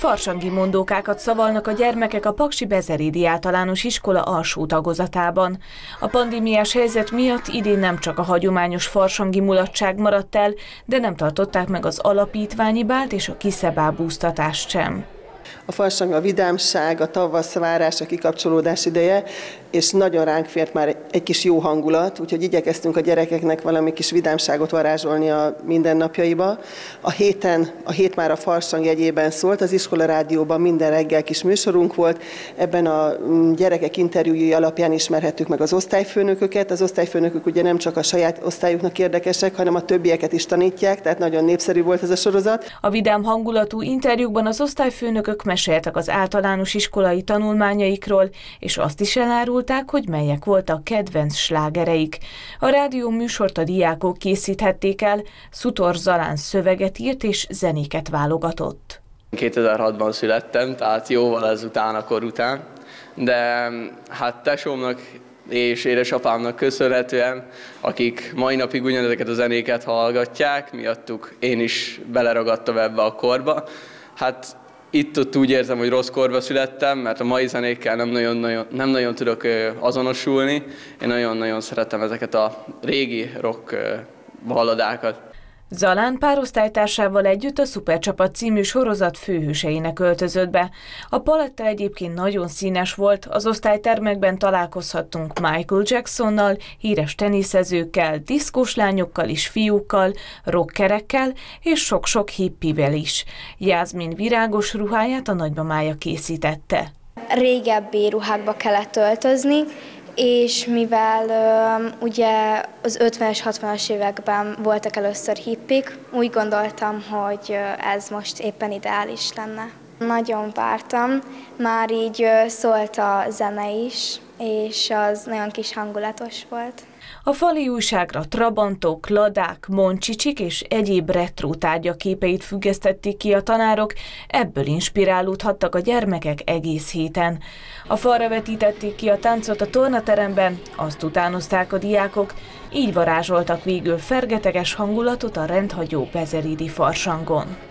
Farsangi mondókákat szavalnak a gyermekek a Paksi Bezerédi Általános Iskola alsó tagozatában. A pandémiás helyzet miatt idén nem csak a hagyományos farsangi mulatság maradt el, de nem tartották meg az alapítványi bált és a kiszebábúztatást sem. A farsang a vidámság, a tavasz várás, a kikapcsolódás ideje, és nagyon ránk fért már egy kis jó hangulat, úgyhogy igyekeztünk a gyerekeknek valami kis vidámságot varázsolni a mindennapjaiba. A hét már a farsang jegyében szólt, az iskola rádióban minden reggel kis műsorunk volt, ebben a gyerekek interjúi alapján ismerhettük meg az osztályfőnököket. Az osztályfőnökök ugye nem csak a saját osztályuknak érdekesek, hanem a többieket is tanítják, tehát nagyon népszerű volt ez a sorozat. A vidám hangulatú interjúkban az osztályfőnökök meséltek az általános iskolai tanulmányaikról, és azt is elárulták, hogy melyek voltak kedvenc slágereik. A rádió műsort a diákok készíthették el, Szutor Zalán szöveget írt és zenéket válogatott. 2006-ban születtem, tehát jóval ezután a kor után, de hát tesómnak és édesapámnak köszönhetően, akik mai napig ugyanezeket a zenéket hallgatják, miattuk én is beleragadtam ebbe a korba. Hát itt-ott úgy érzem, hogy rossz korba születtem, mert a mai zenékkel nem nagyon tudok azonosulni. Én nagyon-nagyon szeretem ezeket a régi rock balladákat. Zalán pár osztálytársával együtt a Szupercsapat című sorozat főhőseinek öltözött be. A paletta egyébként nagyon színes volt, az osztálytermekben találkozhattunk Michael Jacksonnal, híres teniszezőkkel, diszkós lányokkal és fiúkkal, rockerekkel és sok-sok hippivel is. Jászmin virágos ruháját a nagymamája készítette. Régebbi ruhákba kellett öltözni, és mivel ugye az 50-es, 60-as években voltak először hippik, úgy gondoltam, hogy ez most éppen ideális lenne. Nagyon vártam, már így szólt a zene is, és az nagyon kis hangulatos volt. A fali újságra trabantok, ladák, moncsicsik és egyéb retró tárgyak képeit függesztették ki a tanárok, ebből inspirálódhattak a gyermekek egész héten. A falra vetítették ki a táncot a tornateremben, azt utánozták a diákok, így varázsoltak végül fergeteges hangulatot a rendhagyó bezerédi farsangon.